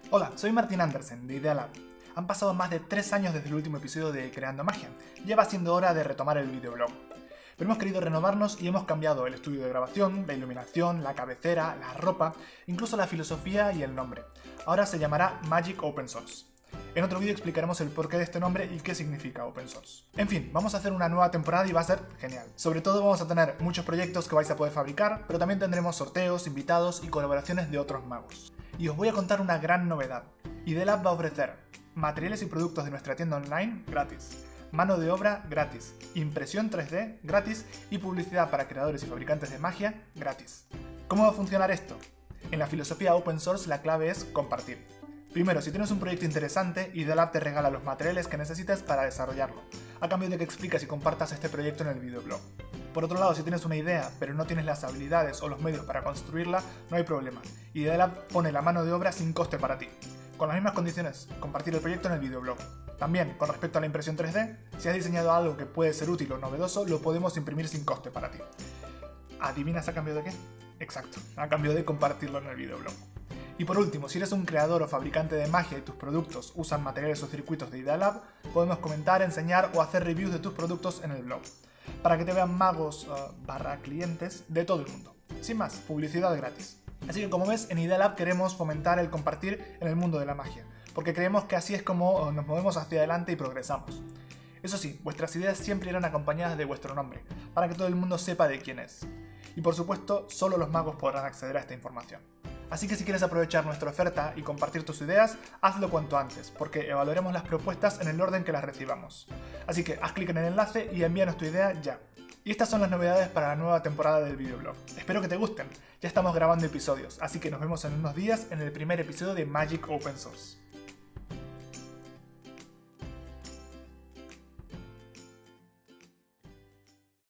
Hola, soy Martin Andersen de Idealab. Han pasado más de 3 años desde el último episodio de Creando Magia. Ya va siendo hora de retomar el videoblog. Pero hemos querido renovarnos y hemos cambiado el estudio de grabación, la iluminación, la cabecera, la ropa, incluso la filosofía y el nombre. Ahora se llamará Magic Open Source. En otro vídeo explicaremos el porqué de este nombre y qué significa Open Source. En fin, vamos a hacer una nueva temporada y va a ser genial. Sobre todo vamos a tener muchos proyectos que vais a poder fabricar, pero también tendremos sorteos, invitados y colaboraciones de otros magos. Y os voy a contar una gran novedad. Idealab va a ofrecer materiales y productos de nuestra tienda online gratis, mano de obra gratis, impresión 3D gratis y publicidad para creadores y fabricantes de magia gratis. ¿Cómo va a funcionar esto? En la filosofía Open Source la clave es compartir. Primero, si tienes un proyecto interesante, Idealab te regala los materiales que necesites para desarrollarlo, a cambio de que expliques y compartas este proyecto en el videoblog. Por otro lado, si tienes una idea, pero no tienes las habilidades o los medios para construirla, no hay problema. Idealab pone la mano de obra sin coste para ti. Con las mismas condiciones, compartir el proyecto en el videoblog. También, con respecto a la impresión 3D, si has diseñado algo que puede ser útil o novedoso, lo podemos imprimir sin coste para ti. ¿Adivinas a cambio de qué? Exacto, a cambio de compartirlo en el videoblog. Y por último, si eres un creador o fabricante de magia y tus productos usan materiales o circuitos de Idealab, podemos comentar, enseñar o hacer reviews de tus productos en el blog, para que te vean magos / clientes de todo el mundo. Sin más, publicidad gratis. Así que como ves, en Idealab queremos fomentar el compartir en el mundo de la magia, porque creemos que así es como nos movemos hacia adelante y progresamos. Eso sí, vuestras ideas siempre irán acompañadas de vuestro nombre, para que todo el mundo sepa de quién es. Y por supuesto, solo los magos podrán acceder a esta información. Así que si quieres aprovechar nuestra oferta y compartir tus ideas, hazlo cuanto antes, porque evaluaremos las propuestas en el orden que las recibamos. Así que haz clic en el enlace y envíanos tu idea ya. Y estas son las novedades para la nueva temporada del videoblog. Espero que te gusten. Ya estamos grabando episodios, así que nos vemos en unos días en el primer episodio de Magic Open Source.